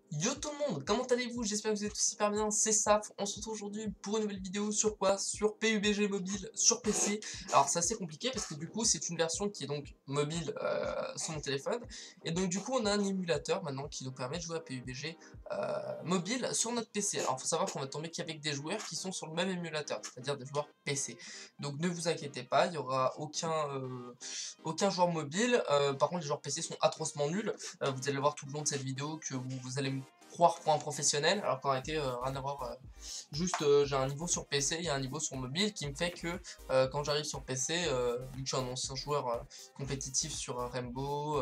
Yo tout le monde, comment allez-vous? J'espère que vous êtes tous super bien, c'est Saf. On se retrouve aujourd'hui pour une nouvelle vidéo sur quoi? Sur PUBG mobile, sur PC. Alors c'est assez compliqué parce que du coup c'est une version qui est donc mobile sur mon téléphone. Et donc du coup on a un émulateur maintenant qui nous permet de jouer à PUBG mobile sur notre PC. Alors faut savoir qu'on va tomber qu'avec des joueurs qui sont sur le même émulateur, c'est-à-dire des joueurs PC. Donc ne vous inquiétez pas, il n'y aura aucun joueur mobile. Par contre les joueurs PC sont atrocement nuls. Vous allez voir tout le long de cette vidéo que vous allez me croire pour un professionnel, alors qu'en réalité rien à voir, j'ai un niveau sur PC, il y a un niveau sur mobile qui me fait que quand j'arrive sur PC, vu que je suis un ancien joueur compétitif sur Rainbow,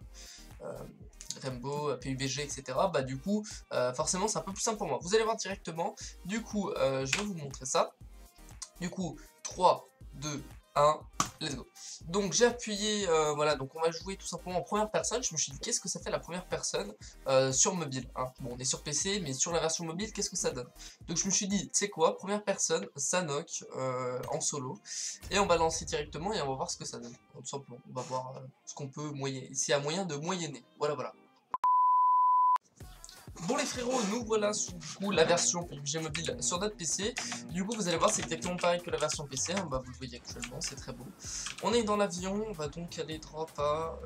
PUBG, etc. Bah du coup, forcément c'est un peu plus simple pour moi. Vous allez voir directement, du coup je vais vous montrer ça. Du coup, 3, 2, 1, let's go. Donc j'ai appuyé, voilà, donc on va jouer tout simplement en première personne. Je me suis dit, qu'est-ce que ça fait la première personne sur mobile, hein. Bon, on est sur PC, mais sur la version mobile, qu'est-ce que ça donne? Donc je me suis dit, tu sais quoi, première personne, ça knock en solo. Et on va lancer directement et on va voir ce que ça donne. Tout simplement, on va voir ce qu'on peut moyenner, s'il y a moyen de moyenner. Voilà, voilà. Bon les frérots, nous voilà sur du coup la version PUBG mobile sur notre PC. Du coup vous allez voir c'est exactement pareil que la version PC, hein. Bah, vous le voyez actuellement, c'est très beau. On est dans l'avion, on va donc aller drop à...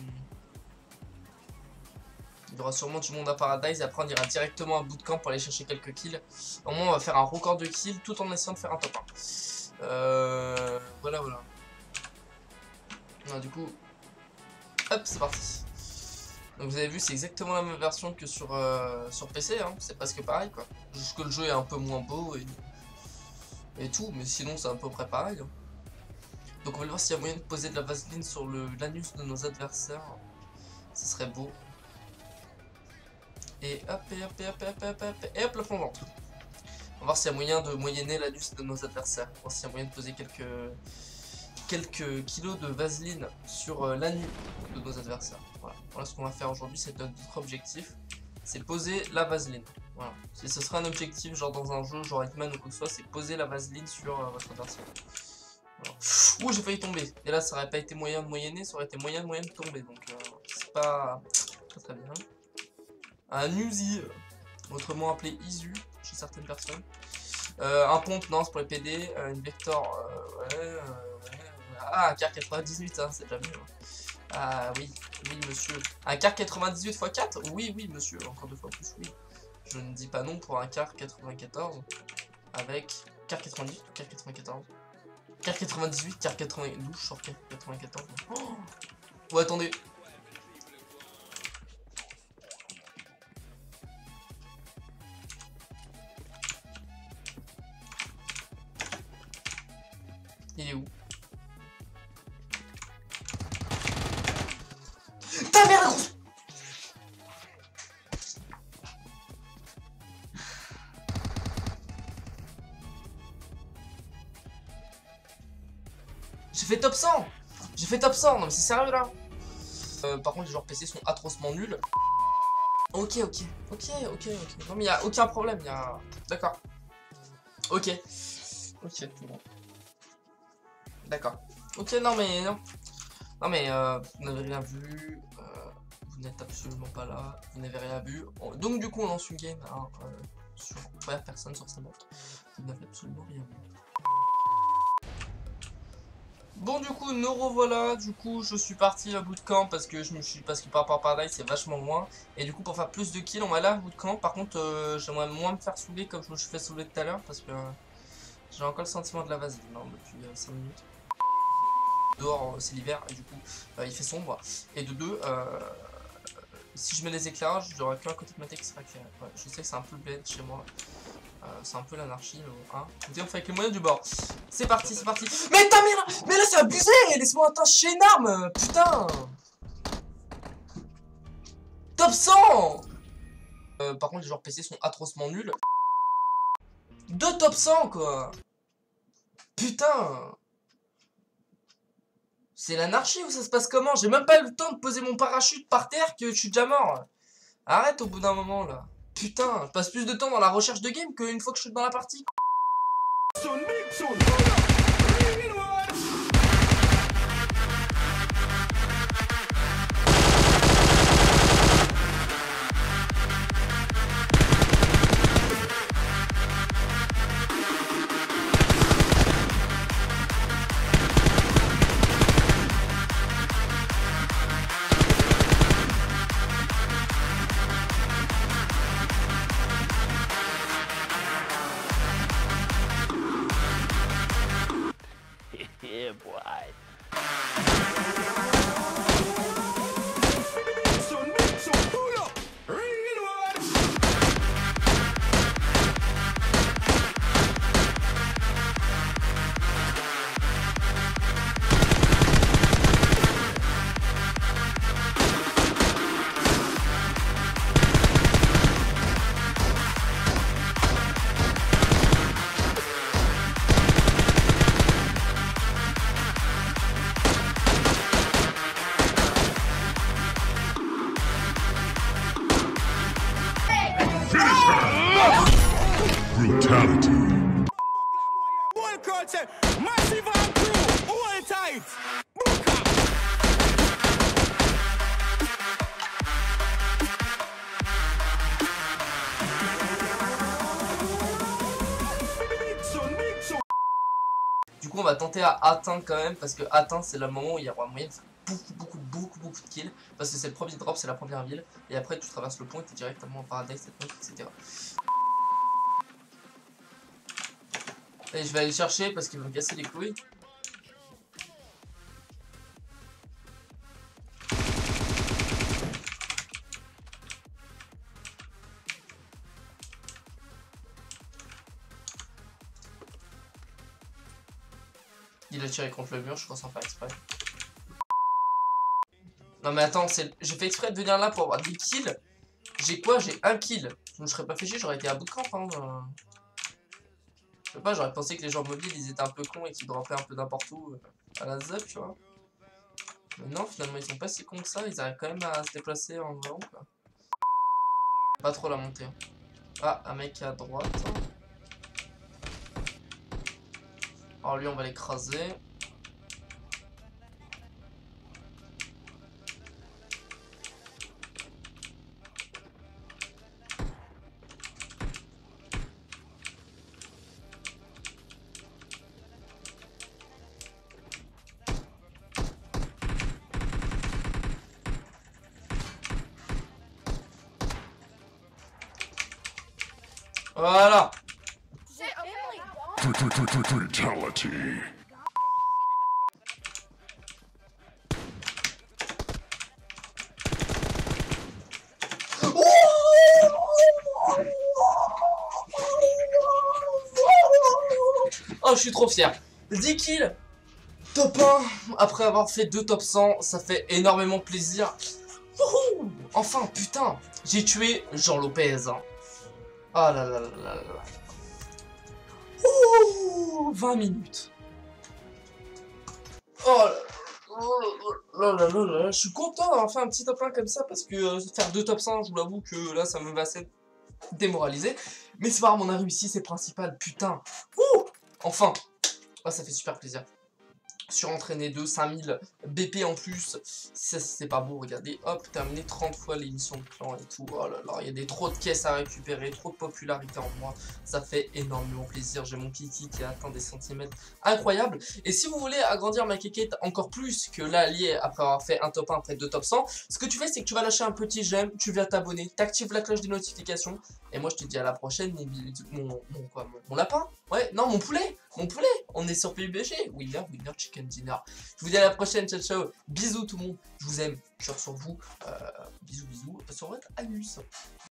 Il y aura sûrement du monde à Paradise et après on ira directement à Bootcamp pour aller chercher quelques kills. Au moins on va faire un record de kills tout en essayant de faire un top 1. Voilà voilà. Ah, du coup, hop c'est parti. Donc vous avez vu c'est exactement la même version que sur PC, hein. C'est presque pareil quoi. Juste que le jeu est un peu moins beau et tout, mais sinon c'est à peu près pareil, hein. Donc on va voir s'il y a moyen de poser de la vaseline sur l'anus de nos adversaires. Ce serait beau. Et hop, et hop, et hop, et hop, et hop, et hop, et hop, la plongeante. On va voir s'il y a moyen de moyenner l'anus de nos adversaires. On va voir s'il y a moyen de poser quelques kilos de vaseline sur l'anus de nos adversaires. Voilà ce qu'on va faire aujourd'hui, c'est notre objectif, c'est poser la vaseline. Voilà. Si ce serait un objectif genre dans un jeu, genre Hitman ou quoi que ce soit, c'est poser la vaseline sur votre adversaire. Voilà. Ouh, j'ai failli tomber. Et là, ça aurait pas été moyen de moyenner, ça aurait été moyen de tomber. Donc c'est pas très bien. Un Uzi, autrement appelé Isu chez certaines personnes. Un pompe, non, c'est pour les PD. Une Vector, ah, un car 98, hein, c'est déjà mieux. Ah oui, oui monsieur. Un car 98 x 4? Oui, oui monsieur, encore 2 fois plus, oui. Je ne dis pas non pour un car 94 avec car 98 ou car 94. Car 98, car 92, je sors car 94. Oh, oh attendez. Il est où? Ta mère grosse. J'ai fait top 100. J'ai fait top 100, non mais c'est sérieux là. Par contre les joueurs PC sont atrocement nuls. Ok. Non mais y a aucun problème, y a... D'accord. Ok, tout bon. D'accord. Ok, non mais non. Non mais vous n'avez rien vu. Vous n'êtes absolument pas là. Vous n'avez rien vu. Donc du coup on lance une game hein, sur première personne sur sa montre. Vous n'avez absolument rien vu. Bon du coup nous revoilà, du coup je suis parti à bootcamp parce que par rapport à Paradise c'est vachement loin. Et du coup pour faire plus de kills on va aller à bootcamp. Par contre j'aimerais moins me faire saouler comme je me suis fait saouler tout à l'heure parce que j'ai encore le sentiment de la vaseline depuis 5 minutes. Dehors c'est l'hiver et du coup il fait sombre. Et de deux, si je mets les éclairages j'aurai qu'un côté de ma tête qui sera éclairé. Ouais, je sais que c'est un peu le bled chez moi. C'est un peu l'anarchie, mais bon, hein. On fait avec les moyens du bord. C'est parti, c'est parti. Mais ta mère, mais là c'est abusé. Laisse-moi attacher une arme, putain. Top 100. Par contre les joueurs PC sont atrocement nuls. 2 top 100 quoi. Putain. C'est l'anarchie ou ça se passe comment? J'ai même pas eu le temps de poser mon parachute par terre que je suis déjà mort. Arrête au bout d'un moment là. Putain, je passe plus de temps dans la recherche de game qu'une fois que je suis dans la partie. Brutality. Du coup on va tenter à atteindre quand même, parce que atteindre c'est le moment où il y aura moyen de faire beaucoup de kills, parce que c'est le premier drop, c'est la première ville, et après tu traverses le pont et tu es directement au paradise, etc. Et je vais aller chercher parce qu'il va me casser les couilles. Il a tiré contre le mur, je crois sans faire exprès. Non mais attends, j'ai fait exprès de venir là pour avoir des kills. J'ai quoi? J'ai un kill. Je me serais pas fait chier, j'aurais été à bout de camp. Hein. Je sais pas, j'aurais pensé que les gens mobiles ils étaient un peu cons et qu'ils droppaient un peu n'importe où à la zap, tu vois. Mais non, finalement ils sont pas si cons que ça, ils arrivent quand même à se déplacer en avant quoi. Pas trop la montée. Hein. Ah, un mec à droite. Alors lui on va l'écraser. Voilà. Brutality. Oh, je suis trop fier. 10 kills, top 1, après avoir fait 2 top 100, ça fait énormément plaisir. Enfin, putain, j'ai tué Jean Lopez. Hein. Ah là là là là là. 20 minutes. Oh là là là là. Je suis content d'avoir fait un petit top 1 comme ça parce que faire 2 top 100, je vous l'avoue que là ça me va assez démoralisé. Mais c'est pas grave, on a réussi, c'est principal, putain. Enfin, oh, ça fait super plaisir. Surentraîné 2, 5000 BP en plus, ça c'est pas beau, regardez, hop, terminé 30 fois l'émission de clan et tout, oh là là, il y a trop de caisses à récupérer, trop de popularité en moi, ça fait énormément plaisir, j'ai mon kiki qui a atteint des centimètres incroyables, et si vous voulez agrandir ma kékette encore plus que là, lié après avoir fait un top 1 après 2 top 100, ce que tu fais c'est que tu vas lâcher un petit j'aime, tu viens t'abonner, t'actives la cloche des notifications, et moi je te dis à la prochaine, mon lapin, ouais, non mon poulet, on est sur PUBG, winner, chicken dinner. Je vous dis à la prochaine, ciao ciao, bisous tout le monde, je vous aime, je suis sur vous, bisous, sur votre anus.